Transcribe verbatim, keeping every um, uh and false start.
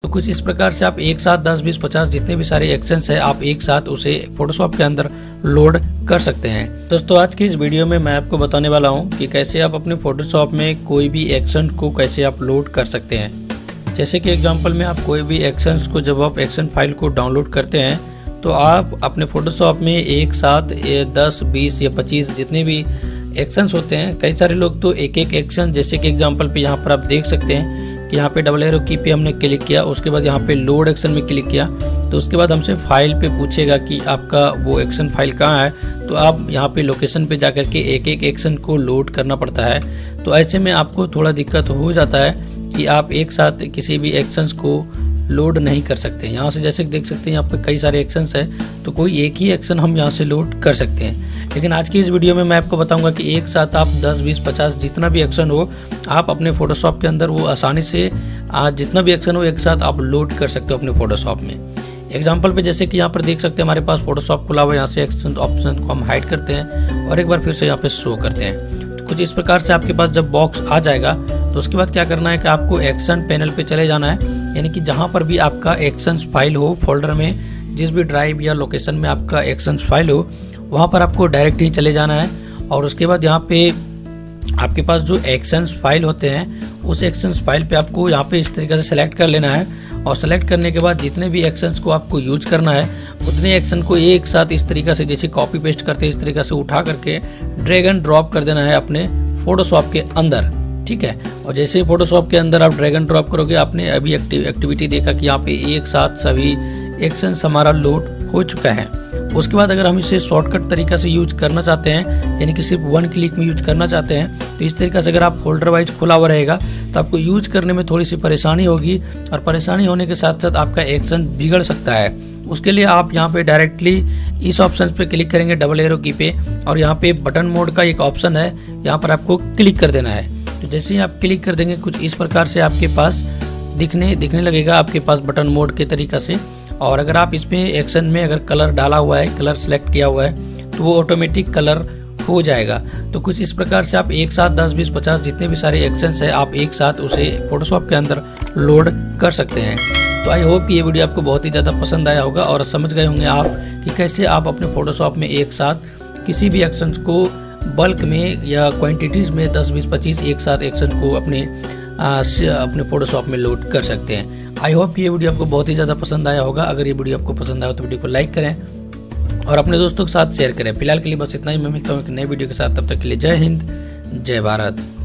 कुछ इस प्रकार से आप एक साथ दस बीस पचास जितने भी सारे एक्शंस है आप एक साथ उसे फोटोशॉप के अंदर लोड कर सकते हैं। दोस्तों आज की इस वीडियो में मैं आपको बताने वाला हूं कि कैसे आप अपने फोटोशॉप में कोई भी एक्शन को कैसे आप लोड कर सकते हैं। जैसे कि एग्जांपल में आप कोई भी एक्शंस को जब आप एक्शन फाइल को डाउनलोड करते हैं तो आप अपने फोटोशॉप में एक साथ दस बीस या पच्चीस जितने भी एक्शंस होते हैं, कई सारे लोग तो एक एक एक्शन, जैसे कि एग्जांपल पे यहाँ पर आप देख सकते हैं कि यहाँ पे डबल एरो की पे हमने क्लिक किया, उसके बाद यहाँ पे लोड एक्शन में क्लिक किया तो उसके बाद हमसे फाइल पे पूछेगा कि आपका वो एक्शन फाइल कहाँ है। तो आप यहाँ पे लोकेशन पे जाकर के एक एक एक्शन को लोड करना पड़ता है। तो ऐसे में आपको थोड़ा दिक्कत हो जाता है कि आप एक साथ किसी भी एक्शंस को लोड नहीं कर सकते। यहाँ से जैसे देख सकते हैं यहाँ पे कई सारे एक्शंस है तो कोई एक ही एक्शन हम यहाँ से लोड कर सकते हैं। लेकिन आज की इस वीडियो में मैं आपको बताऊंगा कि एक साथ आप दस बीस पचास जितना भी एक्शन हो आप अपने फोटोशॉप के अंदर वो आसानी से जितना भी एक्शन हो एक साथ आप लोड कर सकते हो अपने फोटोशॉप में। एग्जाम्पल पे जैसे कि यहाँ पर देख सकते हैं हमारे पास फोटोशॉप खुला हुआ है, यहाँ से एक्शन ऑप्शन को हम हाइड करते हैं और एक बार फिर से यहाँ पे शो करते हैं। तो कुछ इस प्रकार से आपके पास जब बॉक्स आ जाएगा तो उसके बाद क्या करना है कि आपको एक्शन पैनल पे चले जाना है, यानी कि जहां पर भी आपका एक्शंस फाइल हो फोल्डर में, जिस भी ड्राइव या लोकेशन में आपका एक्शंस फाइल हो वहां पर आपको डायरेक्ट ही चले जाना है। और उसके बाद यहाँ पे आपके पास जो एक्शंस फाइल होते हैं उस एक्शंस फाइल पे आपको यहाँ पे इस तरीके से सेलेक्ट कर लेना है और सेलेक्ट करने के बाद जितने भी एक्शंस को आपको यूज करना है उतने एक्शन को एक साथ इस तरीके से जैसे कॉपी पेस्ट करते हैं इस तरीके से उठा करके ड्रैग एंड ड्रॉप कर देना है अपने फोटोशॉप के अंदर, ठीक है। और जैसे ही फोटोशॉप के अंदर आप ड्रैग एंड ड्रॉप करोगे, आपने अभी एक्टिव एक्टिविटी देखा कि यहाँ पे एक साथ सभी एक्शंस हमारा लोड हो चुका है। उसके बाद अगर हम इसे शॉर्टकट तरीका से यूज करना चाहते हैं, यानी कि सिर्फ वन क्लिक में यूज करना चाहते हैं, तो इस तरीके से अगर आप फोल्डर वाइज खुला हुआ रहेगा तो आपको यूज करने में थोड़ी सी परेशानी होगी और परेशानी होने के साथ साथ आपका एक्शन बिगड़ सकता है। उसके लिए आप यहाँ पे डायरेक्टली इस ऑप्शन पे क्लिक करेंगे डबल एरो की पे और यहाँ पे बटन मोड का एक ऑप्शन है, यहाँ पर आपको क्लिक कर देना है। तो जैसे ही आप क्लिक कर देंगे कुछ इस प्रकार से आपके पास दिखने दिखने लगेगा आपके पास बटन मोड के तरीका से। और अगर आप इसमें एक्शन में अगर कलर डाला हुआ है, कलर सेलेक्ट किया हुआ है तो वो ऑटोमेटिक कलर हो जाएगा। तो कुछ इस प्रकार से आप एक साथ दस बीस पचास जितने भी सारे एक्शंस है आप एक साथ उसे फोटोशॉप के अंदर लोड कर सकते हैं। तो आई होप कि ये वीडियो आपको बहुत ही ज़्यादा पसंद आया होगा और समझ गए होंगे आप कि कैसे आप अपने फोटोशॉप में एक साथ किसी भी एक्शंस को बल्क में या क्वांटिटीज़ में दस बीस पच्चीस एक साथ एक्शन को अपने आ, अपने फोटोशॉप में लोड कर सकते हैं। आई होप कि ये वीडियो आपको बहुत ही ज़्यादा पसंद आया होगा। अगर ये वीडियो आपको पसंद आया तो वीडियो को लाइक करें और अपने दोस्तों के साथ शेयर करें। फिलहाल के लिए बस इतना ही, मैं मिलता हूँ एक नई वीडियो के साथ, तब तक के लिए जय हिंद जय भारत।